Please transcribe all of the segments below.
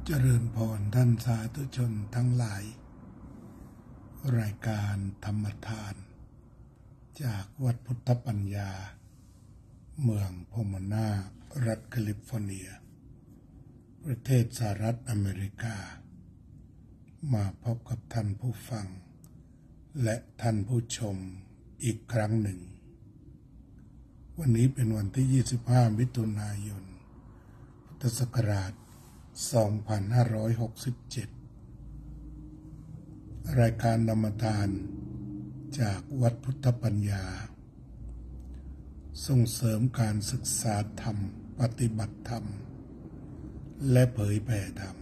เจริญพรท่านสาธุชนทั้งหลายรายการธรรมทานจากวัดพุทธปัญญาเมืองโพโมนารัฐแคลิฟอร์เนียประเทศสหรัฐอเมริกามาพบกับท่านผู้ฟังและท่านผู้ชมอีกครั้งหนึ่งวันนี้เป็นวันที่25มิถุนายนพุทธศักราช2567รายการธรรมทานจากวัดพุทธปัญญาส่งเสริมการศึกษาธรรมปฏิบัติธรรมและเผยแผ่ธรรม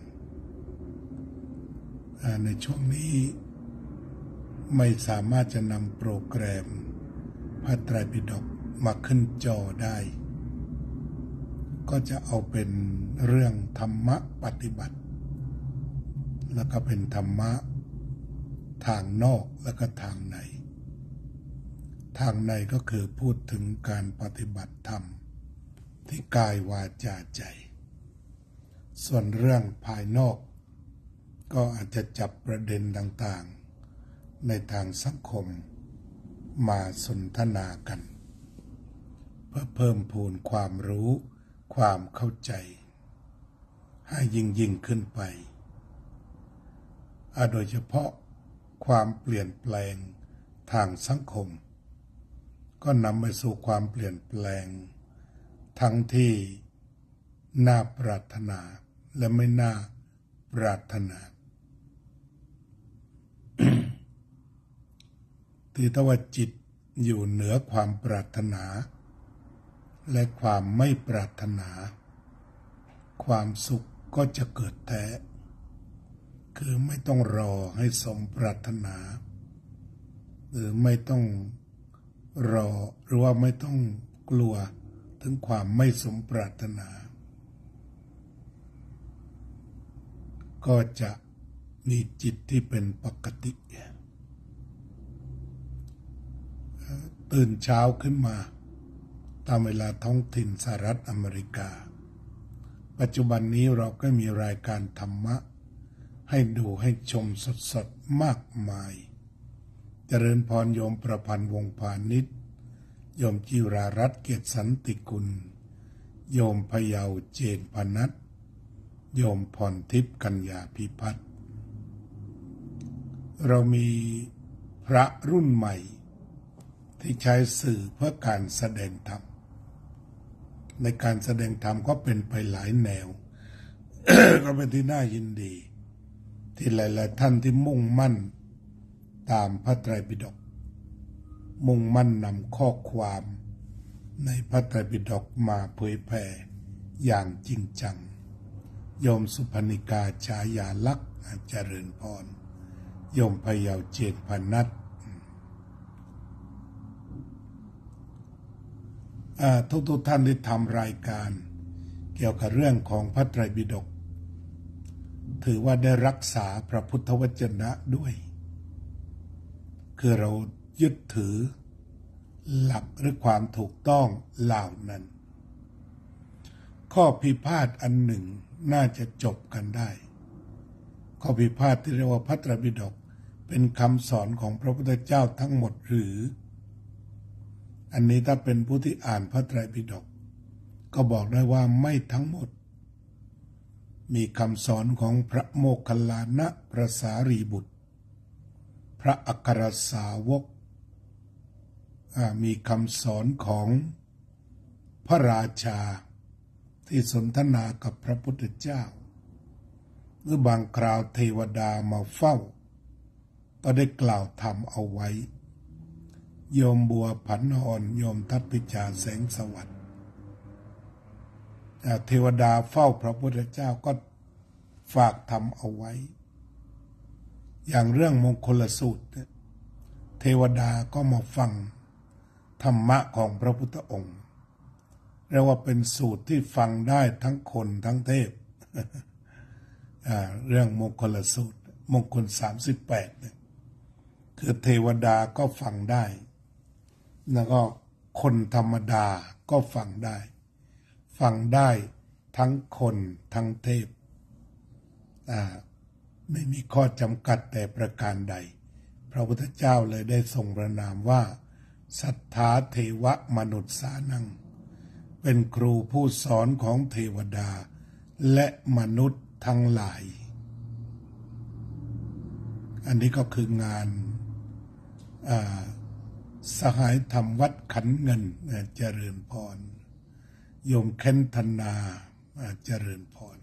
ในช่วงนี้ไม่สามารถจะนำโปรแกรมพระไตรปิฎกมาขึ้นจอได้ก็จะเอาเป็นเรื่องธรรมะปฏิบัติแล้วก็เป็นธรรมะทางนอกแล้วก็ทางในทางในก็คือพูดถึงการปฏิบัติธรรมที่กายวาจาใจส่วนเรื่องภายนอกก็อาจจะจับประเด็นต่างๆในทางสังคมมาสนทนากันเพื่อเพิ่มพูนความรู้ความเข้าใจให้ยิ่งขึ้นไปโดยเฉพาะความเปลี่ยนแปลงทางสังคมก็นำไปสู่ความเปลี่ยนแปลงทั้งที่น่าปรารถนาและไม่น่าปรารถนา ที่ถ้าว่าจิตอยู่เหนือความปรารถนาและความไม่ปรารถนาความสุขก็จะเกิดแท้คือไม่ต้องรอให้สมปรารถนาหรือไม่ต้องรอหรือว่าไม่ต้องกลัวถึงความไม่สมปรารถนาก็จะมีจิตที่เป็นปกติตื่นเช้าขึ้นมาตามเวลาท้องถิ่นสหรัฐอเมริกาปัจจุบันนี้เราก็มีรายการธรรมะให้ดูให้ชมสดๆมากมายเจริญพรโยมประพันธ์วงศ์พานิชโยมจิรารัตน์เกียรติสันติกุลโยมพเยาเจนพนัสโยมพรทิพย์กัญญาพิพัฒน์เรามีพระรุ่นใหม่ที่ใช้สื่อเพื่อการแสดงธรรมในการแสดงธรรมก็เป็นไปหลายแนว ก็เป็นที่น่ายินดีที่หลายๆท่านที่มุ่งมั่นตามพระไตรปิฎกมุ่งมั่นนำข้อความในพระไตรปิฎกมาเผยแผ่อย่างจริงจังโยมสุพนิกาฉายาลักษณ์เจริญพรโยมพเยาเจนพนัสทุกท่านที่ทำรายการเกี่ยวกับเรื่องของพระไตรปิฎกถือว่าได้รักษาพระพุทธวจนะด้วยคือเรายึดถือหลักหรือความถูกต้องเหล่านั้นข้อพิพาทอันหนึ่งน่าจะจบกันได้ข้อพิพาทที่เรียกว่าพระไตรปิฎกเป็นคำสอนของพระพุทธเจ้าทั้งหมดหรืออันนี้ถ้าเป็นผู้ที่อ่านพระไตรปิฎกก็บอกได้ว่าไม่ทั้งหมดมีคำสอนของพระโมคคัลลานะพระสารีบุตรพระอัครสาวกมีคำสอนของพระราชาที่สนทนากับพระพุทธเจ้าหรือบางคราวเทวดามาเฝ้าก็ได้กล่าวธรรมเอาไว้โยมบัวผันอ่อนโยมทัตติจาแสงสวัสดิ์เทวดาเฝ้าพระพุทธเจ้าก็ฝากธรรมเอาไว้อย่างเรื่องมงคลสูตรเทวดาก็มาฟังธรรมะของพระพุทธองค์เรียกว่าเป็นสูตรที่ฟังได้ทั้งคนทั้งเทพ เรื่องมงคลสูตรมงคล38เนี่ยคือเทวดาก็ฟังได้แล้วก็คนธรรมดาก็ฟังได้ทั้งคนทั้งเทพไม่มีข้อจำกัดแต่ประการใดพระพุทธเจ้าเลยได้ทรงประนามว่าสัทธาเทวมนุษย์สานังเป็นครูผู้สอนของเทวดาและมนุษย์ทั้งหลายอันนี้ก็คืองานสหายธรรมวัดขันเงินเจริญพรโยมเค้นธนาเจริญพร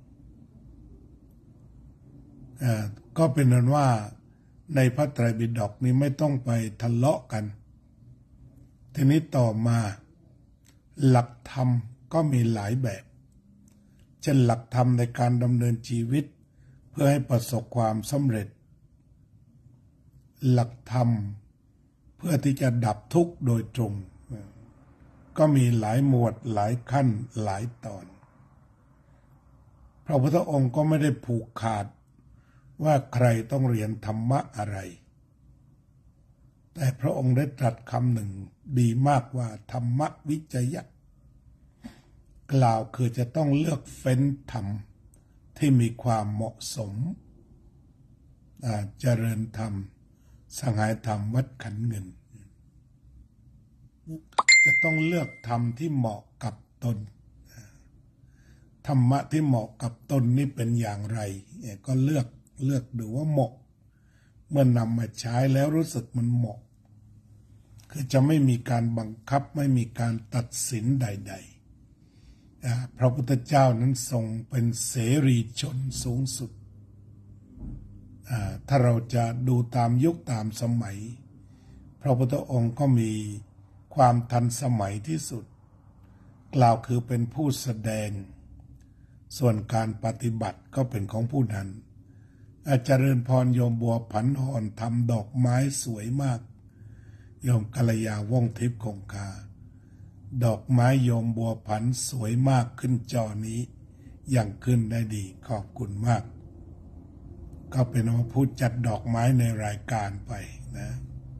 ก็เป็นนั้นว่าในพระไตรปิฎกนี้ไม่ต้องไปทะเลาะกันทีนี้ต่อมาหลักธรรมก็มีหลายแบบเช่นหลักธรรมในการดำเนินชีวิตเพื่อให้ประสบความสำเร็จหลักธรรมเพื่อที่จะดับทุกข์โดยตรงก็มีหลายหมวดหลายขั้นหลายตอนพระพุทธองค์ก็ไม่ได้ผูกขาดว่าใครต้องเรียนธรรมะอะไรแต่พระองค์ได้ตรัสคำหนึ่งดีมากว่าธรรมวิจยะกล่าวคือจะต้องเลือกเฟ้นธรรมที่มีความเหมาะสมเจริญธรรมสหายธรรมวัดขันเงินจะต้องเลือกธรรมที่เหมาะกับตนธรรมะที่เหมาะกับตนนี่เป็นอย่างไรก็เลือกดูว่าเหมาะเมื่อนำมาใช้แล้วรู้สึกมันเหมาะคือจะไม่มีการบังคับไม่มีการตัดสินใดๆพระพุทธเจ้านั้นทรงเป็นเสรีชนสูงสุดถ้าเราจะดูตามยุคตามสมัยพระพุทธองค์ก็มีความทันสมัยที่สุดกล่าวคือเป็นผู้แสดงส่วนการปฏิบัติก็เป็นของผู้นั้นเจริญพรโยมบัวผันหอนทำดอกไม้สวยมากโยมกัลยาว่องทิพย์คงคาดอกไม้โยมบัวผันสวยมากขึ้นจอนี้อย่างขึ้นได้ดีขอบคุณมากก็เป็นว่าผู้จัดดอกไม้ในรายการไปนะ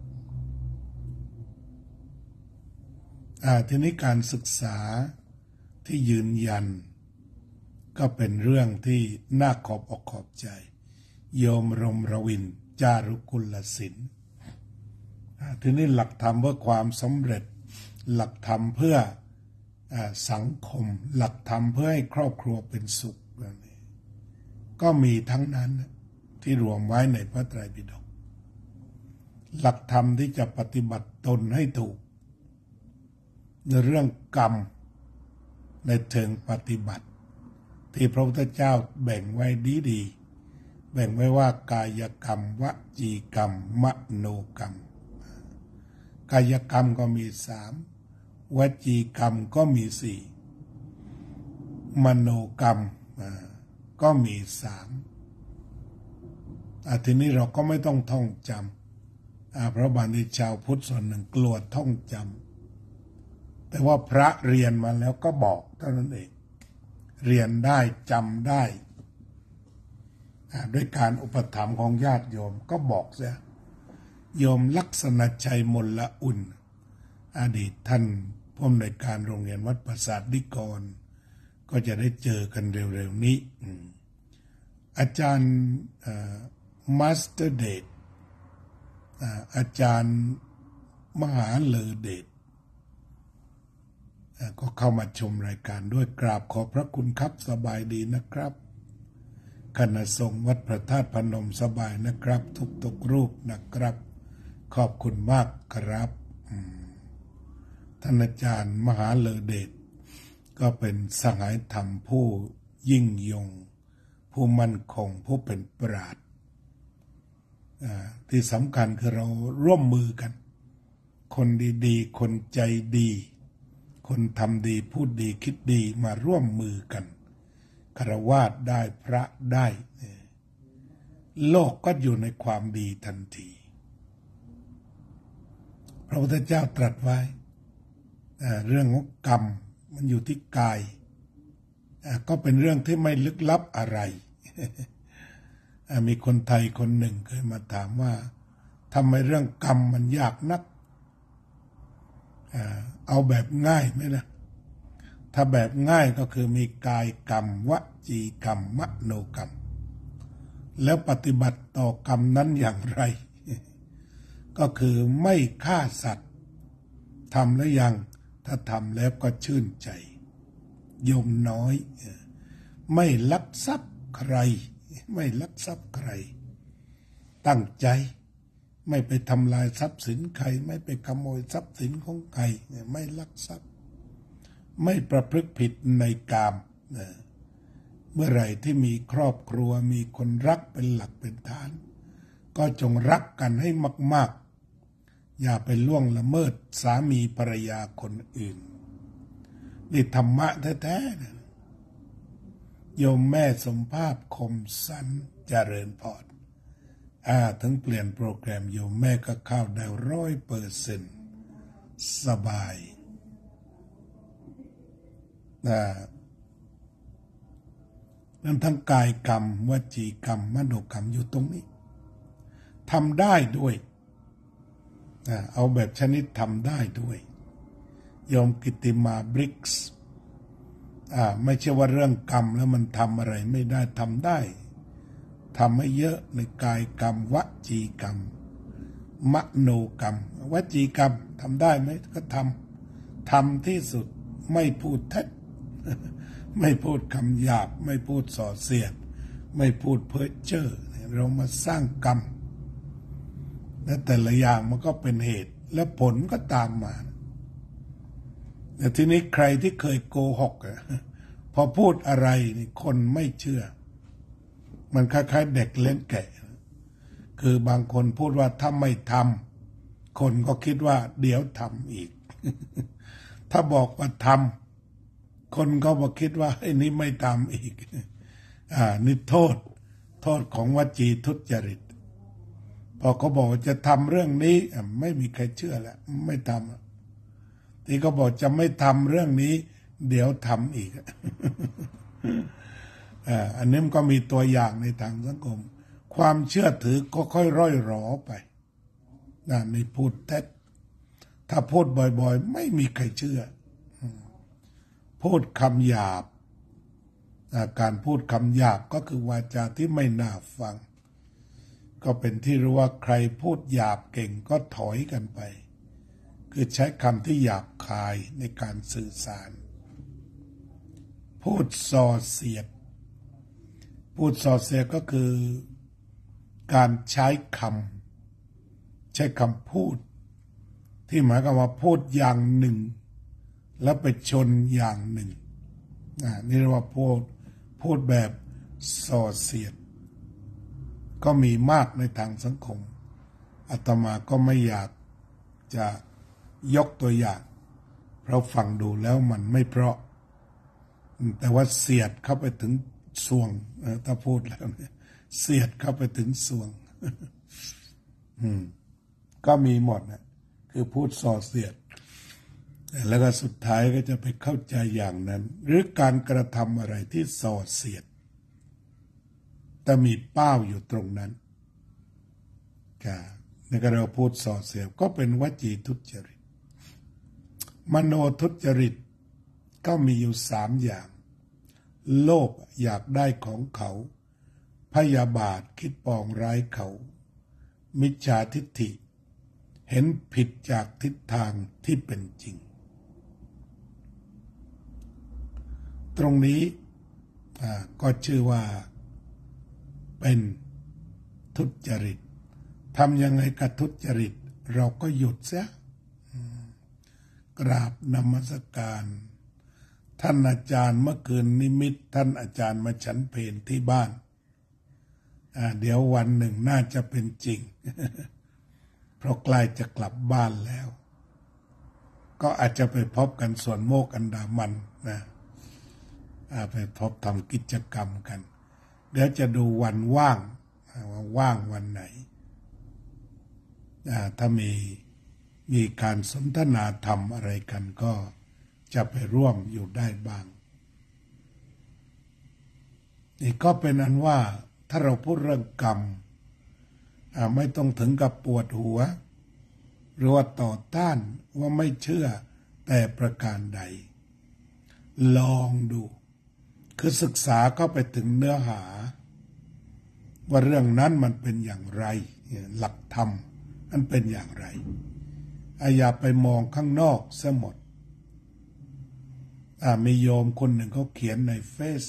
ทีนี้การศึกษาที่ยืนยันก็เป็นเรื่องที่น่าขอบอกขอบใจโยมรมรวินจารุกุลศิลป์ทีนี้หลักธรรมเพื่อความสำเร็จหลักธรรมเพื่อสังคมหลักธรรมเพื่อให้ครอบครัวเป็นสุขก็มีทั้งนั้นที่รวมไว้ในพระไตรปิฎกหลักธรรมที่จะปฏิบัติตนให้ถูกในเรื่องกรรมในเชิงปฏิบัติที่พระพุทธเจ้าแบ่งไว้ดีแบ่งไว้ว่ากายกรรมวจีกรรมมโนกรรมกายกรรมก็มี3วจีกรรมก็มี4มโนกรรมก็มี3ทีนี้เราก็ไม่ต้องท่องจำเพราะบางทีชาวพุทธส่วนหนึ่งกลัวท่องจำแต่ว่าพระเรียนมาแล้วก็บอกเท่านั้นเองเรียนได้จำได้ด้วยการอุปถัมภ์ของญาติโยมก็บอกเสียโยมลักษณชัยมลละอุ่นอดีตท่านผู้อำนวยการโรงเรียนวัดประสาทนิกรก็จะได้เจอกันเร็วๆนี้อาจารย์มาสเตอร์เดชอาจารย์มหาเลอเดชก็เข้ามาชมรายการด้วยกราบขอบพระคุณครับสบายดีนะครับคณะสงฆ์วัดพระธาตุพนมสบายนะครับทุกรูปนะครับขอบคุณมากครับท่านอาจารย์มหาเลอเดชก็เป็นสหายธรรมผู้ยิ่งยงผู้มั่นคงผู้เป็นปราชญ์ที่สำคัญคือเราร่วมมือกันคนดีๆคนใจดีคนทำดีพูดดีคิดดีมาร่วมมือกันฆราวาสได้พระได้โลกก็อยู่ในความดีทันทีพระพุทธเจ้าตรัสไว้เรื่องของกรรมมันอยู่ที่กายก็เป็นเรื่องที่ไม่ลึกลับอะไร มีคนไทยคนหนึ่งเคยมาถามว่าทำไมเรื่องกรรมมันยากนักเอาแบบง่ายไหมล่ะถ้าแบบง่ายก็คือมีกายกรรมวจีกรรมมโนกรรมแล้วปฏิบัติต่อกรรมนั้นอย่างไรก็คือไม่ฆ่าสัตว์ทำแล้วยังถ้าทำแล้วก็ชื่นใจโยมน้อยไม่ลักทรัพย์ใครไม่ลักทรัพย์ใครตั้งใจไม่ไปทำลายทรัพย์สินใครไม่ไปขโมยทรัพย์สินของใครไม่ลักทรัพย์ไม่ประพฤติผิดในกามเมื่อไหร่ที่มีครอบครัวมีคนรักเป็นหลักเป็นฐานก็จงรักกันให้มากๆอย่าไปล่วงละเมิดสามีภรรยาคนอื่นนี่ธรรมะแท้ๆนะโยมแม่สมภาพคมสันเจริญพรถึงเปลี่ยนโปรแกรมโยมแม่ก็เข้าได้100%สบายนั้นทั้งกายกรรมวจีกรรมมโนกรรมอยู่ตรงนี้ทำได้ด้วยเอาแบบชนิดทำได้ด้วยโยมกิติมาบริกส์ไม่ใช่ว่าเรื่องกรรมแล้วมันทำอะไรไม่ได้ทำได้ทำให้เยอะในกายกรรมวจีกรรมมโนกรรมวจีกรรมทำได้ไหมก็ทำที่สุดไม่พูดเท็จไม่พูดคำหยาบไม่พูดส่อเสียดไม่พูดเพ้อเจ้อเรามาสร้างกรรมและแต่ละอย่างมันก็เป็นเหตุและผลก็ตามมาแต่ทีนี้ใครที่เคยโกหกพอพูดอะไรนี่คนไม่เชื่อมันคล้ายๆเด็กเลี้ยงแกะคือบางคนพูดว่าถ้าไม่ทำคนก็คิดว่าเดี๋ยวทำอีก ถ้าบอกว่าทำคนก็บอกคิดว่าไอ้นี้ไม่ทำอีกนี่โทษของวจีทุจริตพอเขาบอกจะทำเรื่องนี้ไม่มีใครเชื่อแล้วไม่ทำที่เขาบอกจะไม่ทำเรื่องนี้เดี๋ยวทำอีก อันนี้มันก็มีตัวอย่างในทางสังคมความเชื่อถือก็ค่อยร่อยหรอไปนี่พูดเท็จถ้าพูดบ่อยๆไม่มีใครเชื่อพูดคำหยาบการพูดคำหยาบก็คือวาจาที่ไม่น่าฟังก็เป็นที่รู้ว่าใครพูดหยาบเก่งก็ถอยกันไปคือใช้คำที่หยาบคายในการสื่อสารพูดส่อเสียดก็คือการใช้คำพูดที่หมายความว่าพูดอย่างหนึ่งแล้วไปชนอย่างหนึ่งนี่เรียกว่าพูดแบบส่อเสียดก็มีมากในทางสังคมอาตมาก็ไม่อยากจะยกตัวอย่างเพราะฟังดูแล้วมันไม่เพราะแต่ว่าเสียดเข้าไปถึงสวงถ้าพูดแล้วเนี่ยเสียดเข้าไปถึงสวง ก็มีหมดนะคือพูดส่อเสียดแล้วก็สุดท้ายก็จะไปเข้าใจอย่างนั้นหรือการกระทำอะไรที่ส่อเสียดแต่มีเป้าอยู่ตรงนั้นในการเราพูดส่อเสียดก็เป็นวจีทุจริตมโนทุจริตก็มีอยู่3 อย่างโลภอยากได้ของเขาพยาบาทคิดปองร้ายเขามิจฉาทิฏฐิเห็นผิดจากทิศทางที่เป็นจริงตรงนี้ก็ชื่อว่าเป็นทุจริตทำยังไงกับทุจริตเราก็หยุดเสียกราบนมัสการท่านอาจารย์เมื่อคืนนิมิตท่านอาจารย์มาฉันเพลที่บ้านเดี๋ยววันหนึ่งน่าจะเป็นจริง เพราะใกล้จะกลับบ้านแล้วก็อาจจะไปพบกันส่วนโมกอันดามันนะไปพบทำกิจกรรมกันเดี๋ยวจะดูวันว่างวันไหนถ้ามีการสนทนาธรรมอะไรกันก็จะไปร่วมอยู่ได้บ้างนี่ก็เป็นอันว่าถ้าเราพูดเรื่องกรรมไม่ต้องถึงกับปวดหัวหรือว่าต่อต้านว่าไม่เชื่อแต่ประการใดลองดูคือศึกษาเข้าไปถึงเนื้อหาว่าเรื่องนั้นมันเป็นอย่างไรหลักธรรมมันเป็นอย่างไรอย่าไปมองข้างนอกซะหมดมีโยมคนหนึ่งเขาเขียนในเฟซ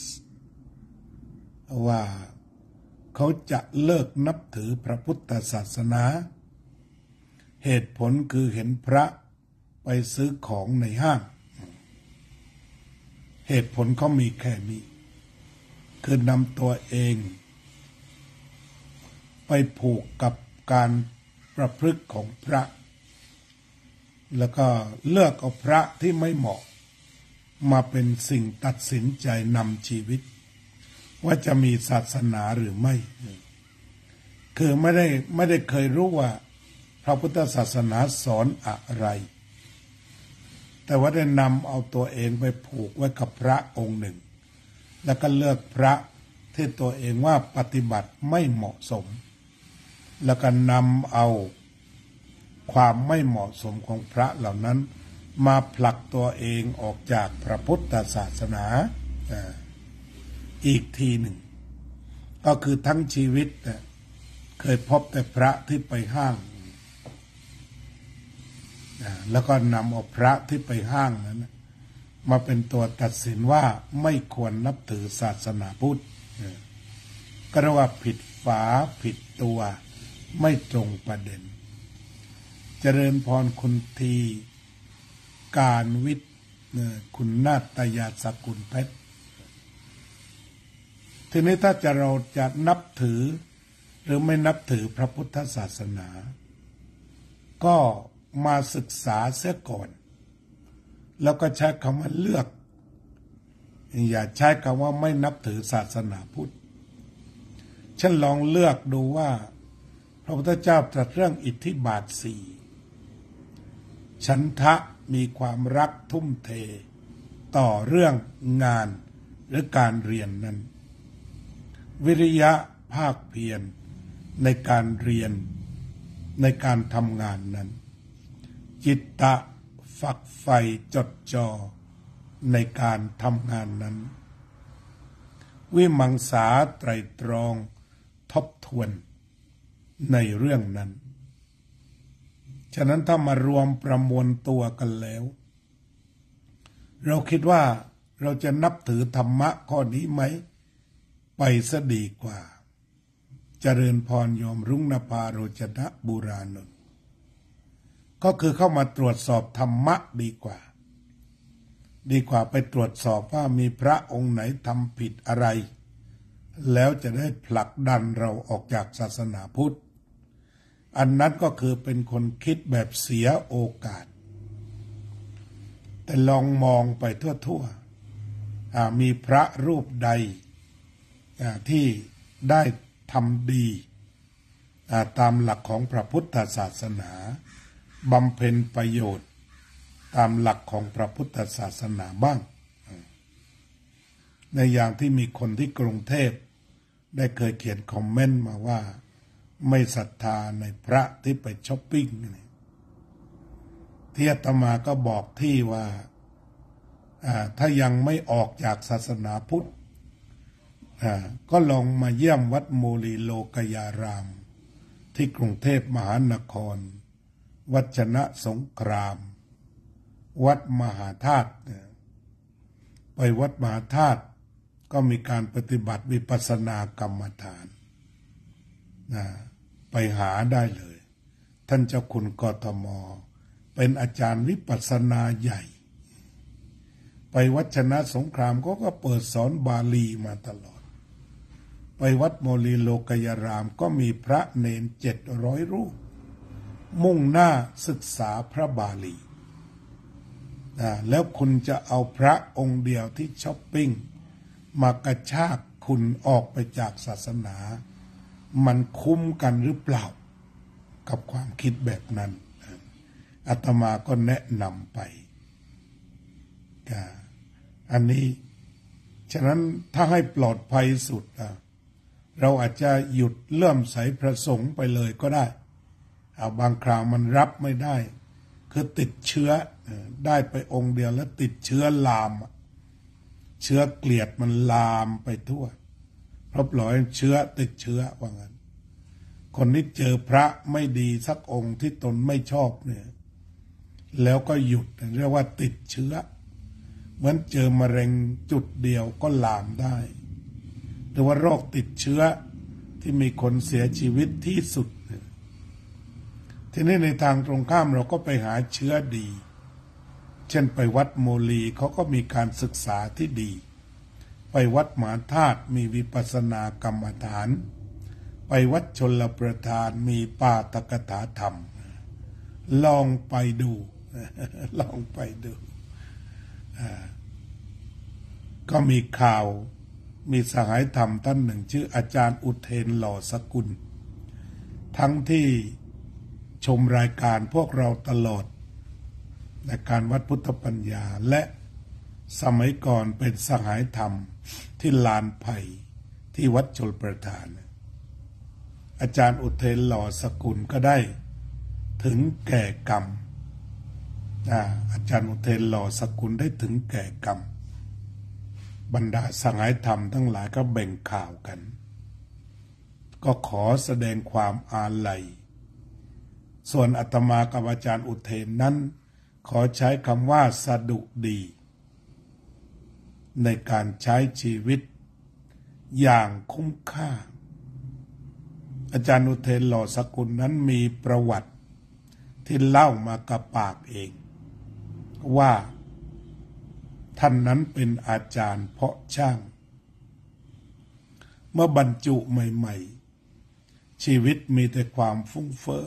ว่าเขาจะเลิกนับถือพระพุทธศาสนาเหตุผลคือเห็นพระไปซื้อของในห้างเหตุผลเขามีแค่นี้คือนำตัวเองไปผูกกับการประพฤติของพระแล้วก็เลือกเอาพระที่ไม่เหมาะมาเป็นสิ่งตัดสินใจนำชีวิตว่าจะมีศาสนาหรือไม่คือไม่ได้เคยรู้ว่าพระพุทธศาสนาสอนอะไรแต่ว่าได้นำเอาตัวเองไปผูกไว้กับพระองค์หนึ่งแล้วก็เลือกพระที่ตัวเองว่าปฏิบัติไม่เหมาะสมแล้วก็นำเอาความไม่เหมาะสมของพระเหล่านั้นมาผลักตัวเองออกจากพระพุทธศาสนาอีกทีหนึ่งก็คือทั้งชีวิตเคยพบแต่พระที่ไปห้างแล้วก็นำเอาพระที่ไปห้างนั้นมาเป็นตัวตัดสินว่าไม่ควรนับถือศาสนาพุทธก็เรียกว่าผิดฝาผิดตัวไม่ตรงประเด็นเจริญพรคุณทีการวิทย์คุณนาตยาสกุลเพชรทีนี้ถ้าเราจะนับถือหรือไม่นับถือพระพุทธศาสนาก็มาศึกษาเสียก่อนแล้วก็ใช้คำว่าเลือกอย่าใช้คำว่าไม่นับถือศาสนาพุทธฉันลองเลือกดูว่าพระพุทธเจ้าตรัสเรื่องอิทธิบาทสี่ฉันทะมีความรักทุ่มเทต่อเรื่องงานหรือการเรียนนั้นวิริยะภาคเพียรในการเรียนในการทำงานนั้นจิตตะฝักใฝ่จดจ่อในการทำงานนั้นวิมังสาไตรตรองทบทวนในเรื่องนั้นฉะนั้นถ้ามารวมประมวลตัวกันแล้วเราคิดว่าเราจะนับถือธรรมะข้อนี้ไหมไปซะดีกว่าเจริญพรโยมรุ่งนภาโรจนะบุรานุนก็คือเข้ามาตรวจสอบธรรมะดีกว่าไปตรวจสอบว่ามีพระองค์ไหนทำผิดอะไรแล้วจะได้ผลักดันเราออกจากศาสนาพุทธอันนั้นก็คือเป็นคนคิดแบบเสียโอกาสแต่ลองมองไปทั่วๆมีพระรูปใดที่ได้ทำดีตามหลักของพระพุทธศาสนาบำเพ็ญประโยชน์ตามหลักของพระพุทธศาสนาบ้างในอย่างที่มีคนที่กรุงเทพได้เคยเขียนคอมเมนต์มาว่าไม่ศรัทธาในพระที่ไปช้อปปิ้งที่อาตมาก็บอกที่ว่าถ้ายังไม่ออกจากศาสนาพุทธก็ลองมาเยี่ยมวัดโมลีโลกยารามที่กรุงเทพมหานครวัดชนะสงครามวัดมหาธาตุไปวัดมหาธาตุก็มีการปฏิบัติวิปัสสนากรรมฐานไปหาได้เลยท่านเจ้าคุณกทมเป็นอาจารย์วิปัสสนาใหญ่ไปวัดชนะสงครามก็เปิดสอนบาลีมาตลอดไปวัดโมลีโลกยารามก็มีพระเนน700 รูปมุ่งหน้าศึกษาพระบาลีแล้วคุณจะเอาพระองค์เดียวที่ช้อปปิ้งมากระชากคุณออกไปจากศาสนามันคุ้มกันหรือเปล่ากับความคิดแบบนั้นอาตมาก็แนะนำไปอันนี้ฉะนั้นถ้าให้ปลอดภัยสุดเราอาจจะหยุดเลื่อมใสพระสงฆ์ไปเลยก็ได้บางคราวมันรับไม่ได้คือติดเชื้อได้ไปองค์เดียวแล้วติดเชื้อลามเชื้อเกลียดมันลามไปทั่วเพราะปล่อยเชื้อติดเชื้อว่างั้นคนที่เจอพระไม่ดีสักองค์ที่ตนไม่ชอบเนี่ยแล้วก็หยุดเรียกว่าติดเชื้อเหมือนเจอมะเร็งจุดเดียวก็ลามได้หรือว่าโรคติดเชื้อที่มีคนเสียชีวิตที่สุดทีนี้ในทางตรงข้ามเราก็ไปหาเชื้อดีเช่นไปวัดโมลีเขาก็มีการศึกษาที่ดีไปวัดมหาธาตุมีวิปัสสนากรรมฐานไปวัดชลประทานมีปาฐกถาธรรมลองไปดูลองไปดูก็มีข่าวมีสหายธรรมท่านหนึ่งชื่ออาจารย์อุเทนหล่อสกุลทั้งที่ชมรายการพวกเราตลอดในการวัดพุทธปัญญาและสมัยก่อนเป็นสหายธรรมที่ลานไผ่ที่วัดชลประทานอาจารย์อุเทนหล่อสกุลก็ได้ถึงแก่กรรมอาจารย์อุเทนหล่อสกุลได้ถึงแก่กรรมบรรดาสหายธรรมทั้งหลายก็แบ่งข่าวกันก็ขอแสดงความอาลัยส่วนอาตมากับอาจารย์อุเทนนั้นขอใช้คำว่าสดุดีในการใช้ชีวิตอย่างคุ้มค่าอาจารย์อุเทนหล่อสกุลนั้นมีประวัติที่เล่ามากับปากเองว่าท่านนั้นเป็นอาจารย์เพาะช่างเมื่อบรรจุใหม่ๆชีวิตมีแต่ความฟุ้งเฟ้อ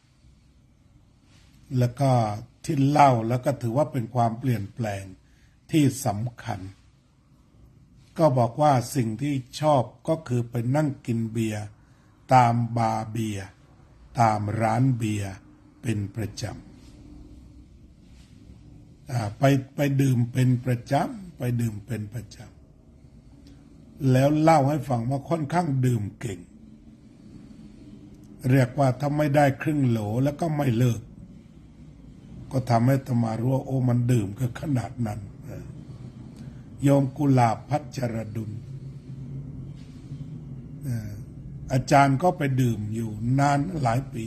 แล้วก็ที่เล่าแล้วก็ถือว่าเป็นความเปลี่ยนแปลงที่สำคัญก็บอกว่าสิ่งที่ชอบก็คือไปนั่งกินเบียร์ตามบาร์เบียร์ตามร้านเบียร์เป็นประจำไปดื่มเป็นประจำไปดื่มเป็นประจำแล้วเล่าให้ฟังว่าค่อนข้างดื่มเก่งเรียกว่าถ้าไม่ได้ครึ่งโหลแล้วก็ไม่เลิกก็ทำให้ตมารู้ว่าโอ้มันดื่มก็ขนาดนั้นโยมกุหลาบพัชรดุลอาจารย์ก็ไปดื่มอยู่นานหลายปี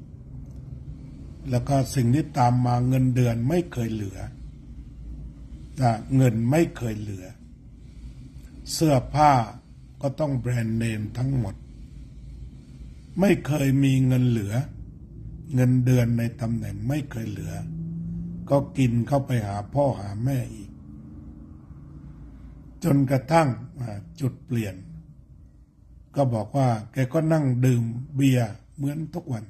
แล้วก็สิ่งที่ตามมาเงินเดือนไม่เคยเหลือเงินไม่เคยเหลือเสื้อผ้าก็ต้องแบรนด์เนมทั้งหมดไม่เคยมีเงินเหลือเงินเดือนในตำแหน่งไม่เคยเหลือก็กินเข้าไปหาพ่อหาแม่อีกจนกระทั่งจุดเปลี่ยนก็บอกว่าแกก็นั่งดื่มเบียร์เหมือนทุกวัน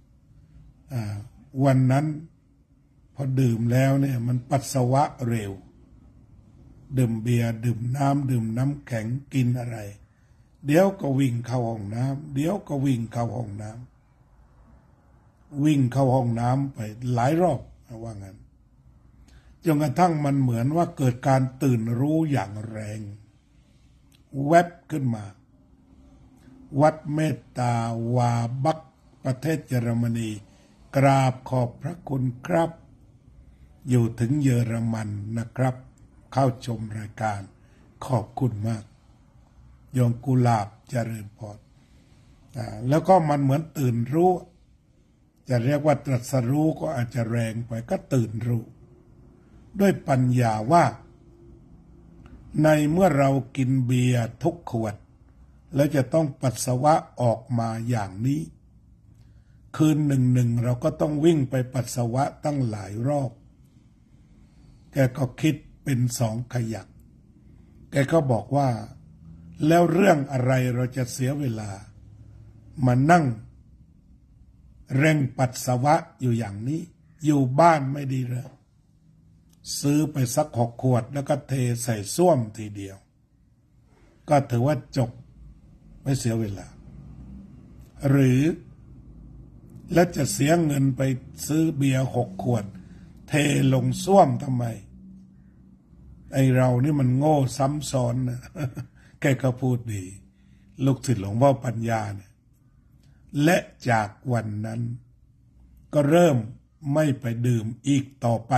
วันนั้นพอดื่มแล้วเนี่ยมันปัสสาวะเร็วดื่มเบียร์ดื่มน้ำแข็งกินอะไรเดี๋ยวก็วิ่งเข้าห้องน้ำเดี๋ยวก็วิ่งเข้าห้องน้ำวิ่งเข้าห้องน้ำไปหลายรอบว่างั้นจนกระทั่งมันเหมือนว่าเกิดการตื่นรู้อย่างแรงแวบขึ้นมาวัดเมตตาวาบักประเทศเยอรมนีกราบขอบพระคุณครับอยู่ถึงเยอรมันนะครับเข้าชมรายการขอบคุณมากโยมกุหลาบเจริญพรแล้วก็มันเหมือนตื่นรู้จะเรียกว่าตรัสรู้ก็อาจจะแรงไปก็ตื่นรู้ด้วยปัญญาว่าในเมื่อเรากินเบียร์ทุกขวดแล้วจะต้องปัสสาวะออกมาอย่างนี้คืนหนึ่งเราก็ต้องวิ่งไปปัสสาวะตั้งหลายรอบแกก็คิดเป็นสองขยักแกก็บอกว่าแล้วเรื่องอะไรเราจะเสียเวลามานั่งเร่งปัสสาวะอยู่อย่างนี้อยู่บ้านไม่ดีเหรอซื้อไปสัก6 ขวดแล้วก็เทใส่ส้วมทีเดียวก็ถือว่าจบไม่เสียเวลาหรือแล้วจะเสียเงินไปซื้อเบียร์6 ขวดเทลงส้วมทำไมไอเรานี่มันโง่ซ้ำซ้อนนะ แกก็พูดดีลูกศิษย์หลวงพ่อปัญญาเนี่ยและจากวันนั้นก็เริ่มไม่ไปดื่มอีกต่อไป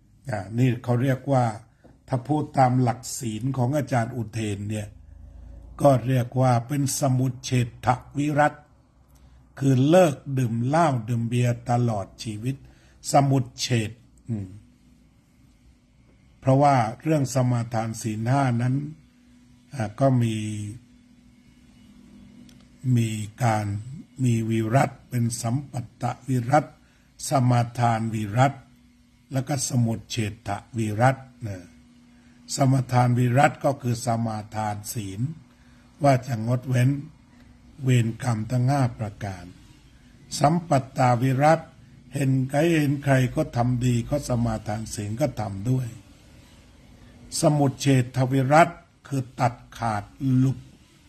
นี่เขาเรียกว่าถ้าพูดตามหลักศีลของอาจารย์อุเทนเนี่ยก็เรียกว่าเป็นสมุจเฉทวิรัติคือเลิกดื่มเหล้าดื่มเบียร์ตลอดชีวิตสมุจเฉทเพราะว่าเรื่องสมาทานศีลห้านั้นก็มีการมีวิรัติเป็นสัมปัตตวิรัติสมาทานวิรัติแล้วก็สมุจเฉทวิรัติสมาทานวิรัติก็คือสมาทานศีลว่าจะงดเว้นเวรกรรมทั้ง5ประการสัมปัตตวิรัติเห็นใครก็ทำดีก็สมาทานศีลก็ทำด้วยสมุจเฉทวิรัติคือตัดขาดหลุด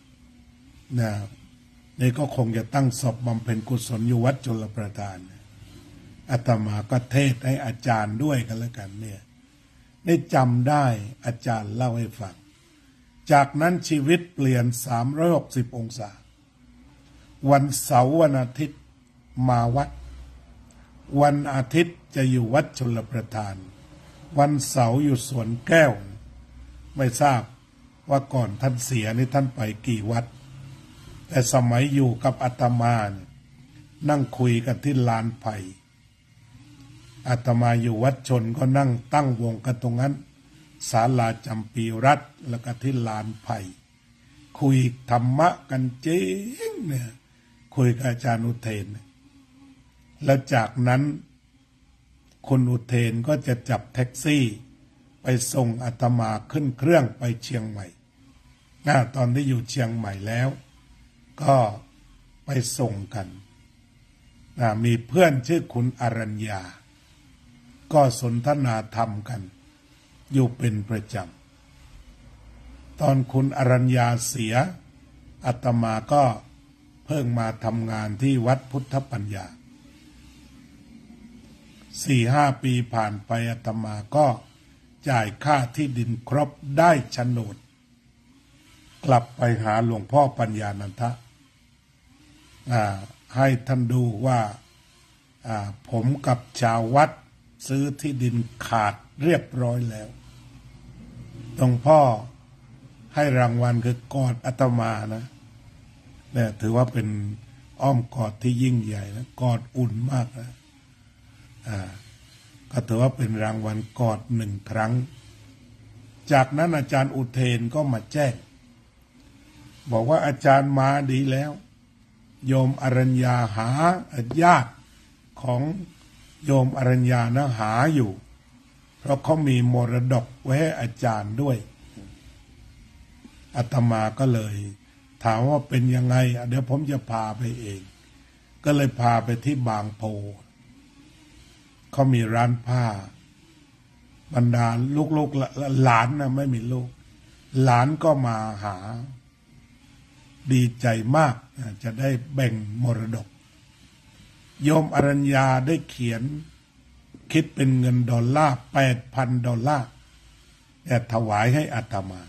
นี่ก็คงจะตั้งศพบำเพ็ญกุศลอยู่วัดจุลประทานอาตมาก็เทศให้อาจารย์ด้วยกันแล้วกันเนี่ยได้จำได้อาจารย์เล่าให้ฟังจากนั้นชีวิตเปลี่ยน360องศาวันเสาร์วันอาทิตย์มาวัดวันอาทิตย์จะอยู่วัดชลประทานวันเสาร์อยู่สวนแก้วไม่ทราบว่าก่อนท่านเสียนี่ท่านไปกี่วัดแต่สมัยอยู่กับอาตมานั่งคุยกันที่ลานไผ่อาตมาอยู่วัดชนก็นั่งตั้งวงกันตรงนั้นศาลาจำปีรัฐแล้วก็ที่ลานไผ่คุยธรรมะกันจริงเนี่ยคุยกับอาจารย์อุเทนแล้วจากนั้นคุณอุเทนก็จะจับแท็กซี่ไปส่งอาตมาขึ้นเครื่องไปเชียงใหม่ตอนที่อยู่เชียงใหม่แล้วก็ไปส่งกันมีเพื่อนชื่อคุณอรัญญาก็สนทนาธรรมกันอยู่เป็นประจำตอนคุณอรัญญาเสียอาตมาก็เพิ่งมาทำงานที่วัดพุทธปัญญา 4-5 ปีผ่านไปอาตมาก็จ่ายค่าที่ดินครบได้โฉนดกลับไปหาหลวงพ่อปัญญานันทะให้ท่านดูว่าผมกับชาววัดซื้อที่ดินขาดเรียบร้อยแล้วหลวงพ่อให้รางวัลคือกอดอาตมานะเนี่ยถือว่าเป็นอ้อมกอดที่ยิ่งใหญ่นะกอดอุ่นมากนะก็ถือว่าเป็นรางวัลกอด1 ครั้งจากนั้นอาจารย์อุเทนก็มาแจ้งบอกว่าอาจารย์มาดีแล้วโยมอรัญญาหาญาติของโยมอรัญญานะหาอยู่เพราะเขามีมรดกไว้ให้อาจารย์ด้วยอาตมาก็เลยถามว่าเป็นยังไงเดี๋ยวผมจะพาไปเองก็เลยพาไปที่บางโพเขามีร้านผ้าบรรดาลูกๆหลานนะไม่มีลูกหลานก็มาหาดีใจมากจะได้แบ่งมรดกโยมอรัญญาได้เขียนคิดเป็นเงิน$8,000แต่ถวายให้อาตมา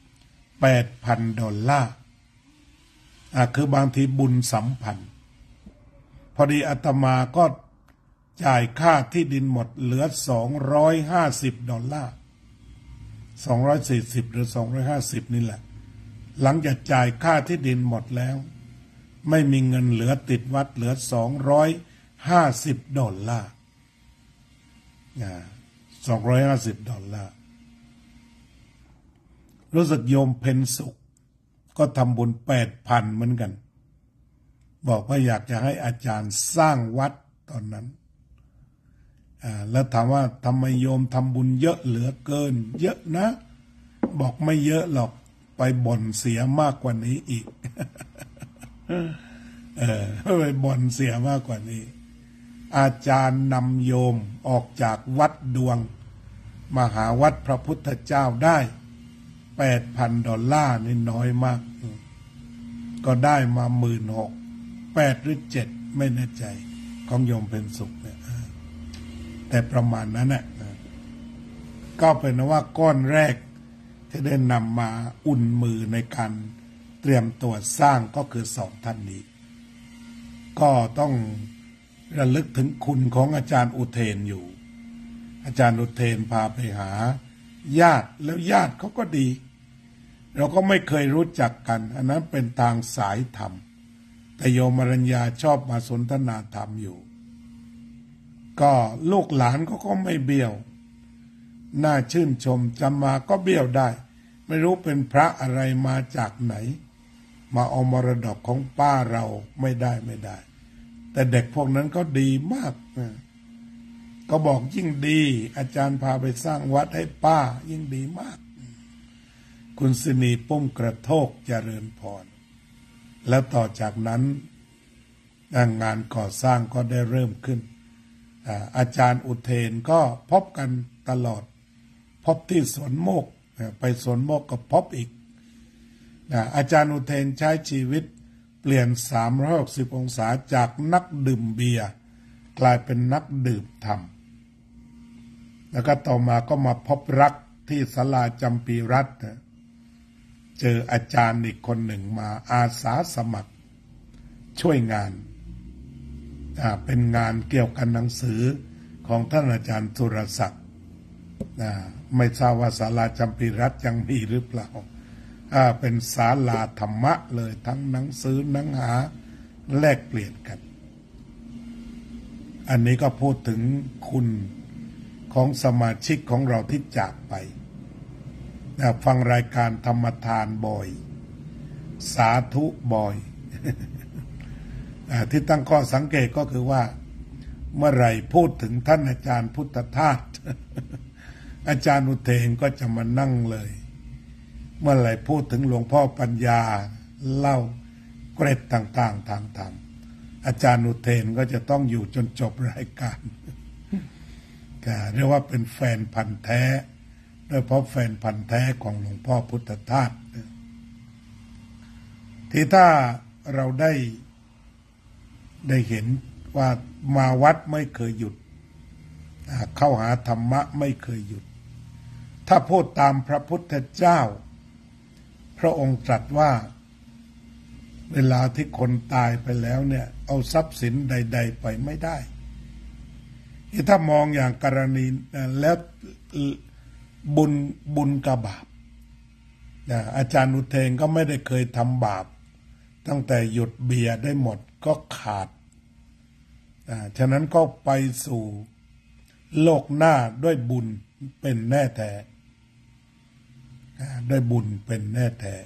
$8,000คือบางทีบุญสัมพันธ์พอดีอาตมาก็จ่ายค่าที่ดินหมดเหลือ$250 240หรือ250นี่แหละหลังจากจ่ายค่าที่ดินหมดแล้วไม่มีเงินเหลือติดวัดเหลือ$250 รู้สึกโยมเพ็ญสุขก็ทำบุญ8,000เหมือนกันบอกว่าอยากจะให้อาจารย์สร้างวัดตอนนั้นแล้วถามว่าทำไมโยมทำบุญเยอะเหลือเกินเยอะนะบอกไม่เยอะหรอกไปบ่นเสียมากกว่านี้อีก ไปบ่นเสียมากกว่านี้อาจารย์นำโยมออกจากวัดดวงมาหาวัดพระพุทธเจ้าได้$8,000นี่น้อยมากก็ได้มา16,000 8หรือ7ไม่แน่ใจของโยมเป็นสุขเนี่ยแต่ประมาณนั้นน่ะก็เป็นว่าก้อนแรกที่ได้นำมาอุ่นมือในการเตรียมตัวสร้างก็คือ2 ท่านนี้ก็ต้องระลึกถึงคุณของอาจารย์อุเทนอยู่อาจารย์อุเทนพาไปหาญาติแล้วญาติเขาก็ดีเราก็ไม่เคยรู้จักกันอันนั้นเป็นทางสายธรรมแต่โยมอรัญญาชอบมาสนทนาธรรมอยู่ก็ลูกหลานก็ไม่เบี้ยวน่าชื่นชมจะมาก็เบี้ยวได้ไม่รู้เป็นพระอะไรมาจากไหนมาเอามรดกของป้าเราไม่ได้แต่เด็กพวกนั้นก็ดีมากก็บอกยิ่งดีอาจารย์พาไปสร้างวัดให้ป้ายิ่งดีมากคุณสินีปุ้มกระโทกเจริญพรแล้วต่อจากนั้นงานก่อสร้างก็ได้เริ่มขึ้นอาจารย์อุเทนก็พบกันตลอดพบที่สวนโมกไปสวนโมกก็พบอีกอาจารย์อุเทนใช้ชีวิตเปลี่ยน360องศาจากนักดื่มเบียร์กลายเป็นนักดื่มธรรมแล้วก็ต่อมาก็มาพบรักที่ศาลาจำปีรัตน์เจออาจารย์อีกคนหนึ่งมาอาสาสมัครช่วยงานเป็นงานเกี่ยวกับหนังสือของท่านอาจารย์สุรศักดิ์ไม่ทราบว่าศาลาจำปีรัตน์ยังมีหรือเปล่าเป็นศาลาธรรมะเลยทั้งหนังสือหนังหาแลกเปลี่ยนกันอันนี้ก็พูดถึงคุณของสมาชิกของเราที่จากไปฟังรายการธรรมทานบ่อยสาธุบ่อย ที่ตั้งข้อสังเกตก็คือว่าเมื่อไหร่พูดถึงท่านอาจารย์พุทธทาส อาจารย์อุเทนก็จะมานั่งเลยเมื่อไหร่พูดถึงหลวงพ่อปัญญาเล่าเกร็ดต่างๆทางธรรมอาจารย์อุเทนก็จะต้องอยู่จนจบรายการเรียกว่าเป็นแฟนพันธุ์แท้โดยเฉพาะแฟนพันธุ์แท้ของหลวงพ่อพุทธทาสที่ถ้าเราได้เห็นว่ามาวัดไม่เคยหยุดเข้าหาธรรมะไม่เคยหยุดถ้าพูดตามพระพุทธเจ้าพระองค์ตรัสว่าเวลาที่คนตายไปแล้วเนี่ยเอาทรัพย์สินใดๆไปไม่ได้ถ้ามองอย่างกรณีแล้วบุญกับบาปอาจารย์อุเทนก็ไม่ได้เคยทำบาปตั้งแต่หยุดเบียร์ได้หมดก็ขาดฉะนั้นก็ไปสู่โลกหน้าด้วยบุญเป็นแน่แท้ด้วยบุญเป็นแน่แท้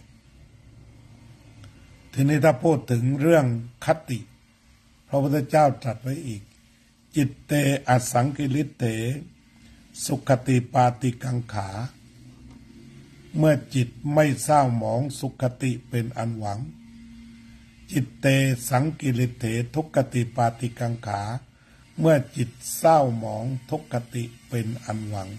ทีนี้ถ้าพูดถึงเรื่องคติพระพุทธเจ้าตรัสไว้อีกจิตเตอสังกิริเตสุขติปาติกังขาเมื่อจิตไม่เศร้าหมองสุขติเป็นอันหวังจิตเตสังกิริเตทุกขติปาติกังขาเมื่อจิตเศร้าหมองทุกขติเป็นอันหวัง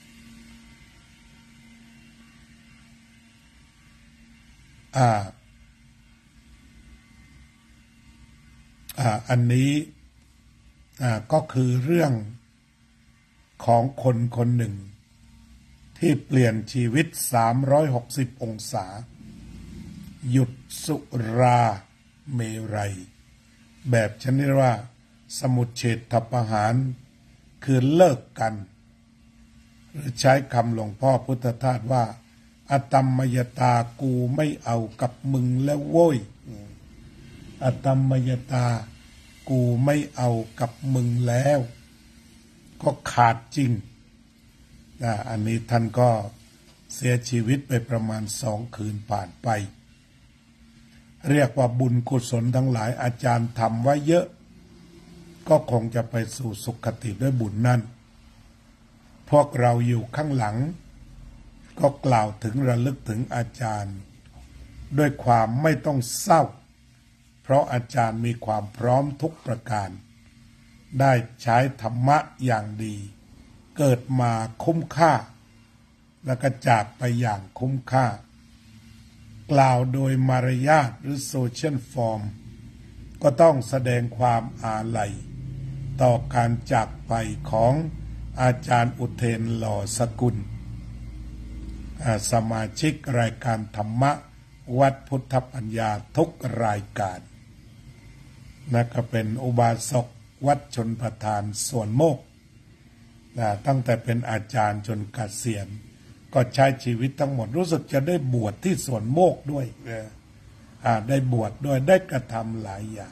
อันนี้ก็คือเรื่องของคนคนหนึ่งที่เปลี่ยนชีวิต360องศาหยุดสุราเมรัยแบบชนิดว่าสมุจเฉทประหารคือเลิกกันหรือใช้คำหลวงพ่อพุทธทาสว่าอตัมมยตากูไม่เอากับมึงแล้วโว้ยอตัมมยตากูไม่เอากับมึงแล้วก็ขาดจริงอันนี้ท่านก็เสียชีวิตไปประมาณ2 คืนผ่านไปเรียกว่าบุญกุศลทั้งหลายอาจารย์ทำไว้เยอะก็คงจะไปสู่สุคติด้วยบุญนั้นพวกเราอยู่ข้างหลังก็กล่าวถึงระลึกถึงอาจารย์ด้วยความไม่ต้องเศร้าเพราะอาจารย์มีความพร้อมทุกประการได้ใช้ธรรมะอย่างดีเกิดมาคุ้มค่าแล้วก็จากไปอย่างคุ้มค่ากล่าวโดยมารยาทหรือโซเชียลฟอร์มก็ต้องแสดงความอาลัยต่อการจากไปของอาจารย์อุเทนหล่อสกุลสมาชิกรายการธรรมะวัดพุทธปัญญาทุกรายการและก็เป็นอุบาสกวัดชนประทานสวนโมกตั้งแต่เป็นอาจารย์จนเกษียณก็ใช้ชีวิตทั้งหมดรู้สึกจะได้บวชที่สวนโมกด้วยได้บวชด้วยได้กระทำหลายอย่าง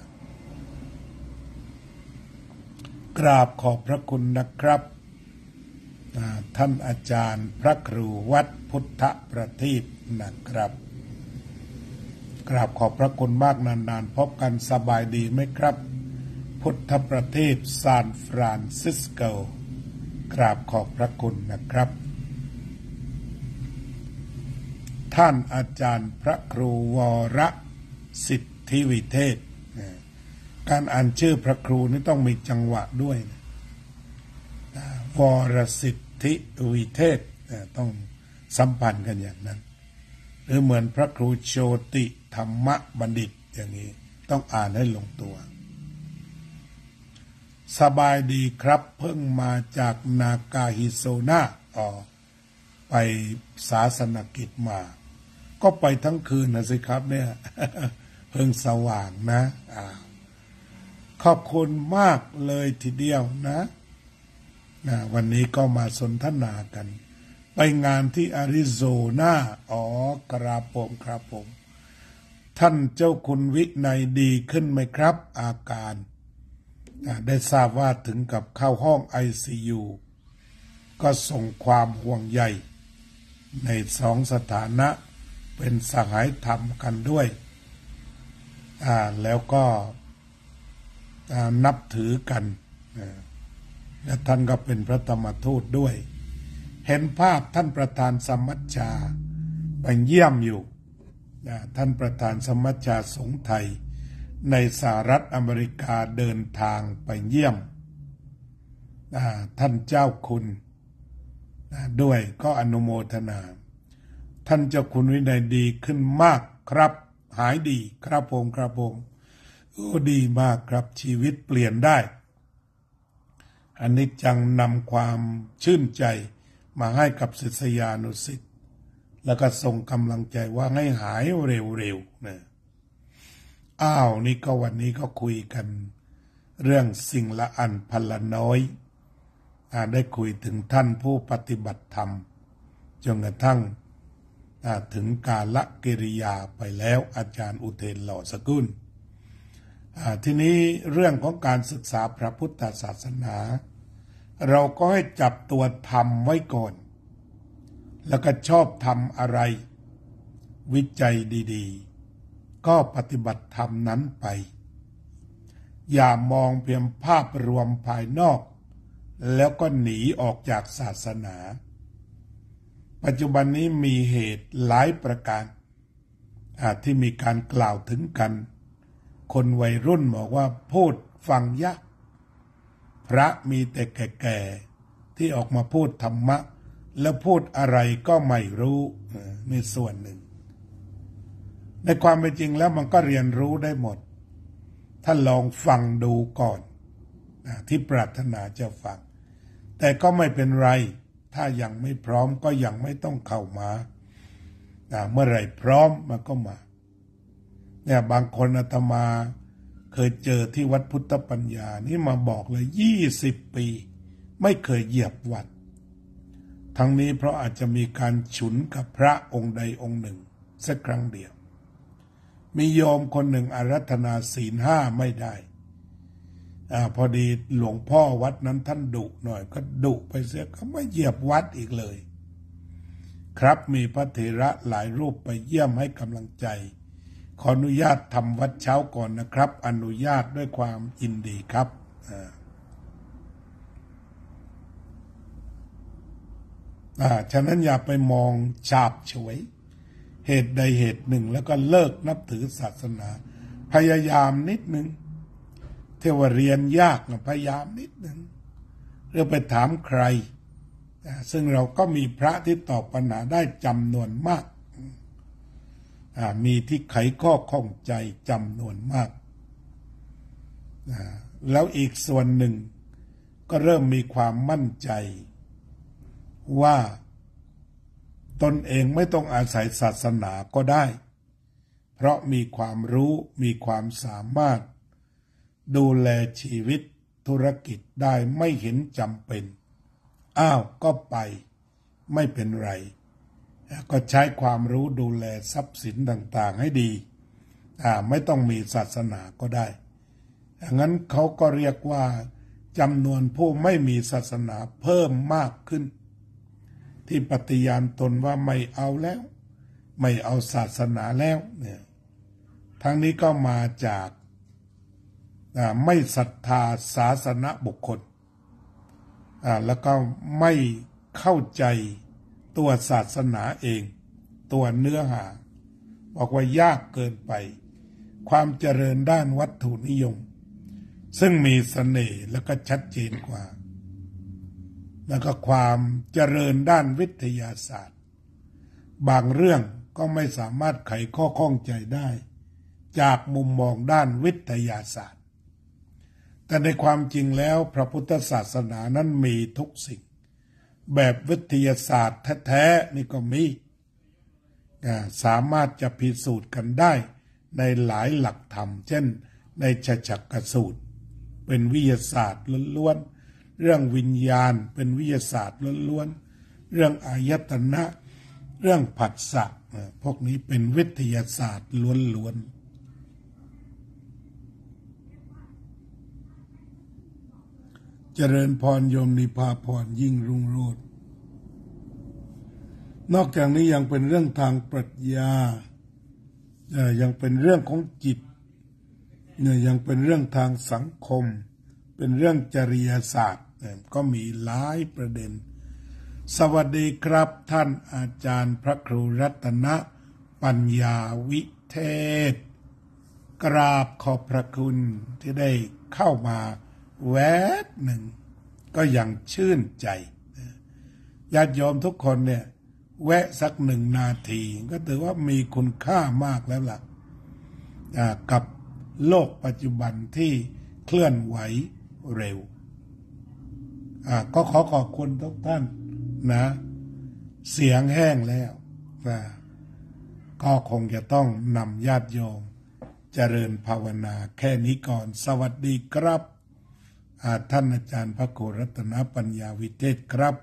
กราบขอบพระคุณนะครับท่านอาจารย์พระครูวัดพุทธประทีปนะครับกราบขอบพระคุณมากนานๆพบกันสบายดีไหมครับพุทธประทีปซานฟรานซิสโกกราบขอบพระคุณนะครับท่านอาจารย์พระครูวรสิทธิวิเทศการอ่านชื่อพระครูนี่ต้องมีจังหวะด้วยวรสิทธิวิเทศต้องสัมพันธ์กันอย่างนั้นหรือเหมือนพระครูโชติธรรมบัณฑิตอย่างนี้ต้องอ่านให้ลงตัวสบายดีครับเพิ่งมาจากนากาฮิโซนาไปศาสนกิจมาก็ไปทั้งคืนนะสิครับเนี่ย เพิ่งสว่างนะขอบคุณมากเลยทีเดียวนะวันนี้ก็มาสนทนากันไปงานที่อาริโซนากราครับผมท่านเจ้าคุณวินัยดีขึ้นไหมครับอาการได้ทราบว่าถึงกับเข้าห้อง ICU ก็ส่งความห่วงใยใน2 สถานะเป็นสหายธรรมกันด้วยแล้วก็นับถือกันและท่านก็เป็นพระธรรมทูตด้วยเห็นภาพท่านประธานสมัชชาไปเยี่ยมอยู่ท่านประธานสมัชชาสงฆ์ไทยในสหรัฐอเมริกาเดินทางไปเยี่ยมท่านเจ้าคุณด้วยก็อนุโมทนาท่านเจ้าคุณวินัยดีขึ้นมากครับหายดีครับผมดีมากครับชีวิตเปลี่ยนได้อันนี้จังนำความชื่นใจมาให้กับศิษยานุศิษย์แล้วก็ส่งกำลังใจว่าให้หายเร็วๆนะนี่ก็วันนี้ก็คุยกันเรื่องสิ่งละอันพันละน้อยได้คุยถึงท่านผู้ปฏิบัติธรรมจนกระทั่งถึงกาลกิริยาไปแล้วอาจารย์อุเทนหล่อสกุลทีนี้เรื่องของการศึกษาพระพุทธศาสนาเราก็ให้จับตัวธรรมไว้ก่อนแล้วก็ชอบทำอะไรวิจัยดีๆก็ปฏิบัติธรรมนั้นไปอย่ามองเพียงภาพรวมภายนอกแล้วก็หนีออกจากศาสนาปัจจุบันนี้มีเหตุหลายประการที่มีการกล่าวถึงกันคนวัยรุ่นบอกว่าพูดฟังยากพระมีแต่แก่ๆที่ออกมาพูดธรรมะแล้วพูดอะไรก็ไม่รู้มีส่วนหนึ่งในความเป็นจริงแล้วมันก็เรียนรู้ได้หมดท่านลองฟังดูก่อนที่ปรารถนาจะฟังแต่ก็ไม่เป็นไรถ้ายังไม่พร้อมก็ยังไม่ต้องเข้ามาเมื่อไหร่พร้อมมันก็มาเนี่ยบางคนอาตมาเคยเจอที่วัดพุทธปัญญานี่มาบอกเลย20 ปีไม่เคยเหยียบวัดทั้งนี้เพราะอาจจะมีการฉุนกับพระองค์ใดองค์หนึ่งสักครั้งเดียวมีโยมคนหนึ่งอาราธนาศีล 5ไม่ได้พอดีหลวงพ่อวัดนั้นท่านดุหน่อยก็ดุไปเสียเขาไม่เหยียบวัดอีกเลยครับมีพระเถระหลายรูปไปเยี่ยมให้กำลังใจขออนุญาตทำวัดเช้าก่อนนะครับอนุญาตด้วยความยินดีครับฉะนั้นอย่าไปมองฉาบฉวยเหตุใดเหตุหนึ่งแล้วก็เลิกนับถือศาสนาพยายามนิดนึงเที่ว่าเรียนยากนะพยายามนิดนึงเรื่องไปถามใครซึ่งเราก็มีพระที่ตอบปัญหาได้จำนวนมากมีที่ไขข้อข้องใจจำนวนมากแล้วอีกส่วนหนึ่งก็เริ่มมีความมั่นใจว่าตนเองไม่ต้องอาศัยศาสนาก็ได้เพราะมีความรู้มีความสามารถดูแลชีวิตธุรกิจได้ไม่เห็นจำเป็นก็ไปไม่เป็นไรก็ใช้ความรู้ดูแลทรัพย์สินต่างๆให้ดีไม่ต้องมีศาสนาก็ได้งั้นเขาก็เรียกว่าจำนวนผู้ไม่มีศาสนาเพิ่มมากขึ้นที่ปฏิญาณตนว่าไม่เอาแล้วไม่เอาศาสนาแล้วเนี่ยทั้งนี้ก็มาจากไม่ศรัทธาศาสนาบุคคลแล้วก็ไม่เข้าใจตัวศาสนาเองตัวเนื้อหาบอกว่ายากเกินไปความเจริญด้านวัตถุนิยมซึ่งมีเสน่ห์แล้วก็ชัดเจนกว่าแล้วก็ความเจริญด้านวิทยาศาสตร์บางเรื่องก็ไม่สามารถไขข้อข้องใจได้จากมุมมองด้านวิทยาศาสตร์แต่ในความจริงแล้วพระพุทธศาสนานั้นมีทุกสิ่งแบบวิทยาศาสตร์แท้ๆนี่ก็มีสามารถจะพิสูจน์กันได้ในหลายหลักธรรมเช่นในชฌกสูตรเป็นวิทยาศาสตร์ล้วนๆเรื่องวิญญาณเป็นวิทยาศาสตร์ล้วนๆเรื่องอายตนะเรื่องผัสสะพวกนี้เป็นวิทยาศาสตร์ล้วนๆเจริญพรโยมนิพาพรยิ่งรุ่งโรจน์นอกจากนี้ยังเป็นเรื่องทางปรัชญายังเป็นเรื่องของจิตเนี่ยยังเป็นเรื่องทางสังคมเป็นเรื่องจริยศาสตร์ก็มีหลายประเด็นสวัสดีครับท่านอาจารย์พระครูรัตนปัญญาวิเทศกราบขอบพระคุณที่ได้เข้ามาแวบหนึ่งก็ยังชื่นใจญาติโยมทุกคนเนี่ยแวะสัก1 นาทีก็ถือว่ามีคุณค่ามากแล้วล่ะกับโลกปัจจุบันที่เคลื่อนไหวเร็วก็ขอขอบคุณทุกท่านนะเสียงแห้งแล้วก็คงจะต้องนำญาติโยมเจริญภาวนาแค่นี้ก่อนสวัสดีครับท่านอาจารย์พระครูรัตนปัญญาวิเทศครับ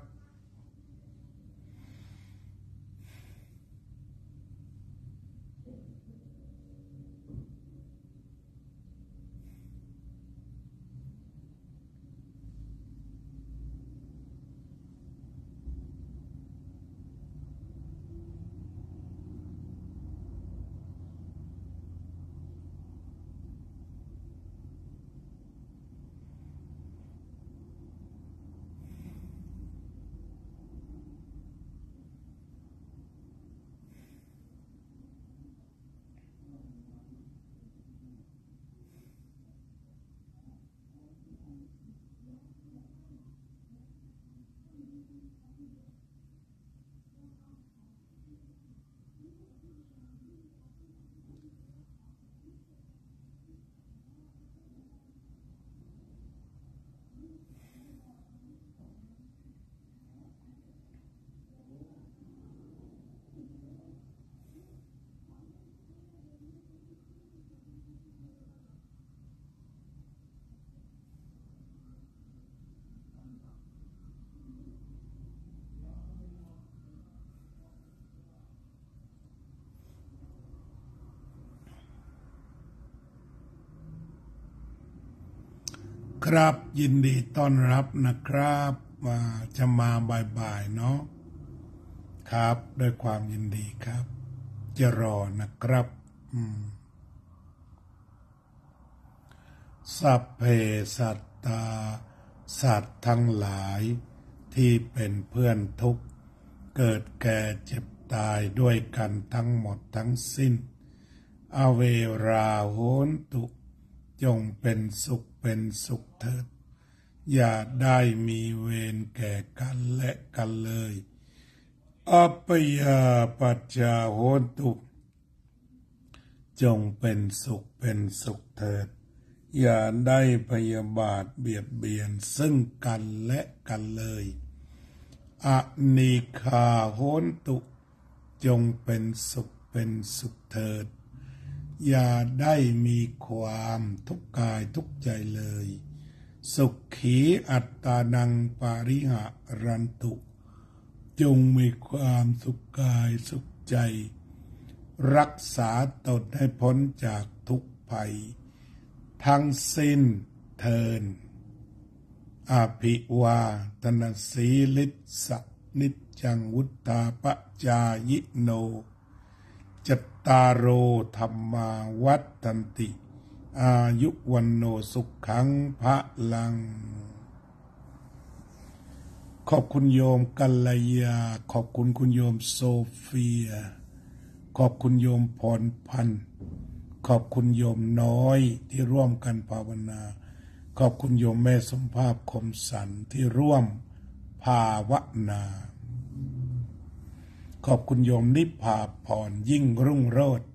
ครับยินดีต้อนรับนะครับจะมาบ่ายๆเนาะครับด้วยความยินดีครับจะรอนะครับสัพเพสัตตาสัตว์ทั้งหลายที่เป็นเพื่อนทุกข์เกิดแก่เจ็บตายด้วยกันทั้งหมดทั้งสิ้นอเวราโหนตุจงเป็นสุขเป็นสุขเถิดอย่าได้มีเวรแก่กันและกันเลยอัปยาปัจจาโหนตุจงเป็นสุขเป็นสุขเถิดอย่าได้พยาบาทเบียดเบียนซึ่งกันและกันเลยอนิฆาโหนตุจงเป็นสุขเป็นสุขเถิดอย่าได้มีความทุกข์กายทุกข์ใจเลยสุขีอัตตานังปาริหะรันตุจงมีความสุขกายสุขใจรักษาตนให้พ้นจากทุกภัยทั้งสิ้นเทินอภิวาทนาสีลิสะนิจจังวุธาปจายิโนจัตตารโอธรรมาวัฏันติอายุวันโนสุขังพะลังขอบคุณโยมกัลยาขอบคุณคุณโยมโซเฟียขอบคุณโยมพรพันธ์ขอบคุณโยมน้อยที่ร่วมกันภาวนาขอบคุณโยมแม่สมภาพคมสันที่ร่วมภาวนาขอบคุณโยมนิพาพรยิ่งรุ่งโรจน์